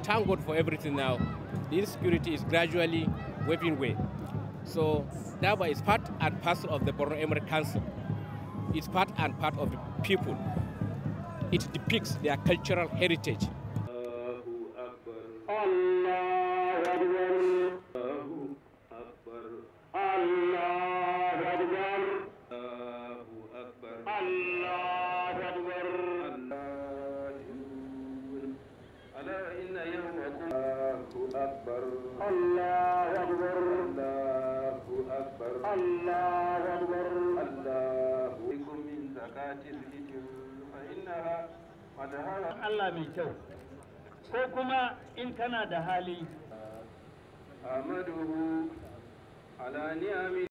thank God for everything now. The insecurity is gradually waving away. So Daba is part and parcel of the Borno Emirate Council. It's part and part of the people. It depicts their cultural heritage. Allah mai kyau ko kuma in kana da hali